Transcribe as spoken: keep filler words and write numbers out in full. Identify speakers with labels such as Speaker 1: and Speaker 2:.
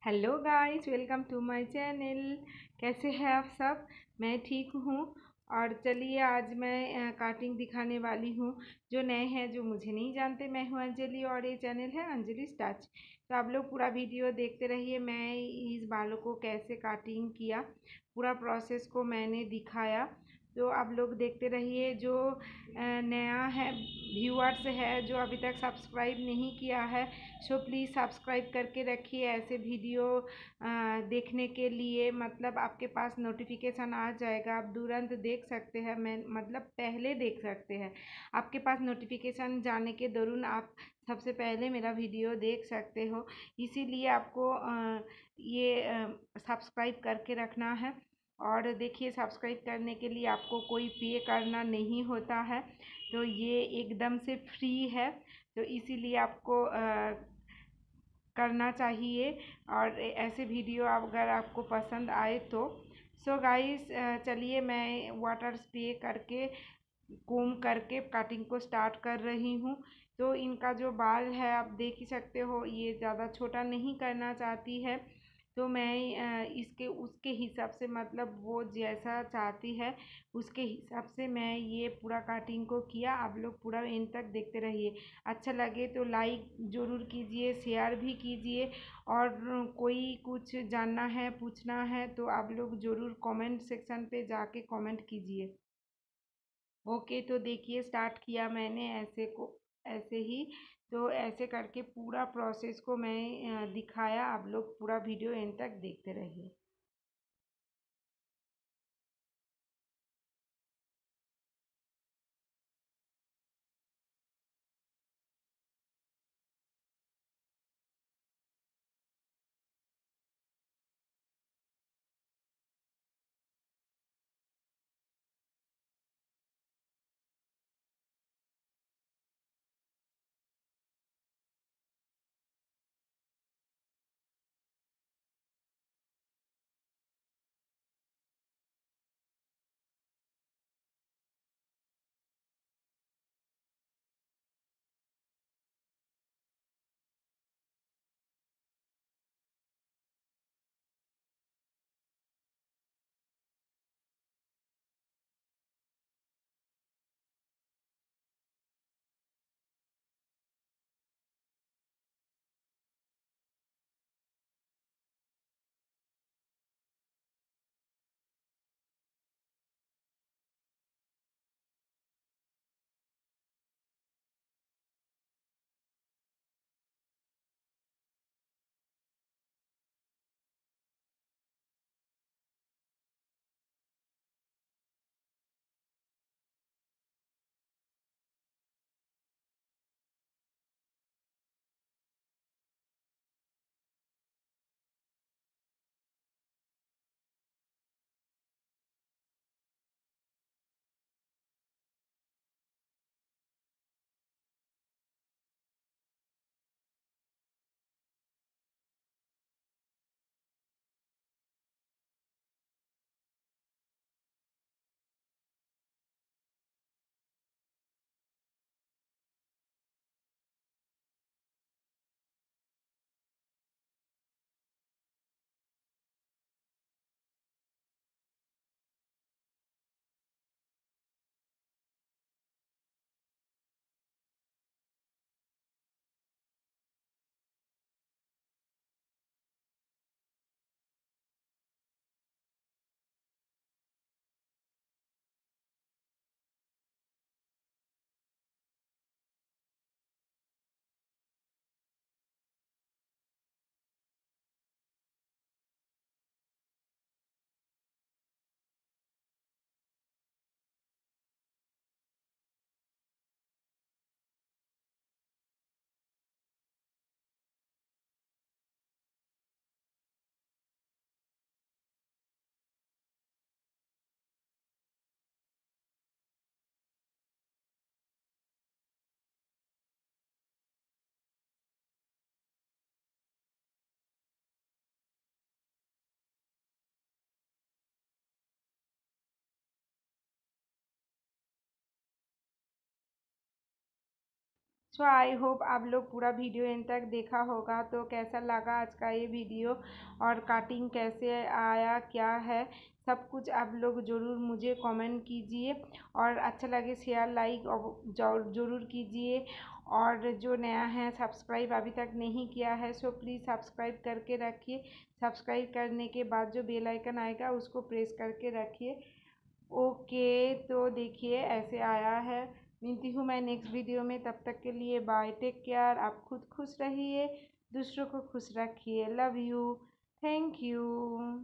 Speaker 1: Hello guys, welcome to my channel. कैसे हैं आप सब? मैं ठीक हूँ। और चलिए आज मैं काटिंग दिखाने वाली हूँ। जो नए हैं, जो मुझे नहीं जानते, मैं हूँ अंजलि और ये चैनल है अंजलि टच। तो आप लोग पूरा वीडियो देखते रहिए। मैं इस बालों को कैसे काटिंग किया, पूरा प्रोसेस को मैंने दिखाया। तो आप लोग देखते रहिए। जो नया है व्यूअर्स है, जो अभी तक सब्सक्राइब नहीं किया है, सो प्लीज़ सब्सक्राइब करके रखिए ऐसे वीडियो देखने के लिए। मतलब आपके पास नोटिफिकेशन आ जाएगा, आप तुरंत देख सकते हैं। मैं मतलब पहले देख सकते हैं। आपके पास नोटिफिकेशन जाने के दौरान आप सबसे पहले मेरा वीडियो देख सकते हो। इसीलिए आपको ये सब्सक्राइब करके रखना है। और देखिए, सब्सक्राइब करने के लिए आपको कोई पे करना नहीं होता है, तो ये एकदम से फ्री है। तो इसीलिए आपको आ, करना चाहिए। और ऐसे वीडियो अगर आपको पसंद आए तो। सो गाइस, चलिए मैं वाटर स्प्रे करके कोम करके कटिंग को स्टार्ट कर रही हूँ। तो इनका जो बाल है आप देख ही सकते हो, ये ज़्यादा छोटा नहीं करना चाहती है। तो मैं इसके उसके हिसाब से, मतलब वो जैसा चाहती है उसके हिसाब से मैं ये पूरा कटिंग को किया। आप लोग पूरा एंड तक देखते रहिए। अच्छा लगे तो लाइक ज़रूर कीजिए, शेयर भी कीजिए। और कोई कुछ जानना है, पूछना है, तो आप लोग ज़रूर कमेंट सेक्शन पे जाके कमेंट कीजिए। ओके, तो देखिए स्टार्ट किया मैंने ऐसे को, ऐसे ही। तो ऐसे करके पूरा प्रोसेस को मैं दिखाया। आप लोग पूरा वीडियो एंड तक देखते रहिए। सो आई होप आप लोग पूरा वीडियो एंड तक देखा होगा। तो कैसा लगा आज का ये वीडियो और काटिंग कैसे आया क्या है सब कुछ आप लोग ज़रूर मुझे कमेंट कीजिए और अच्छा लगे शेयर लाइक ज़रूर कीजिए। और जो नया है सब्सक्राइब अभी तक नहीं किया है सो प्लीज़ सब्सक्राइब करके रखिए। सब्सक्राइब करने के बाद जो बेल आइकन आएगा उसको प्रेस करके रखिए। ओके, तो देखिए ऐसे आया है। मिलती हूँ मैं नेक्स्ट वीडियो में, तब तक के लिए बाय, टेक केयर। आप खुद खुश रहिए, दूसरों को खुश रखिए। Love you, thank you.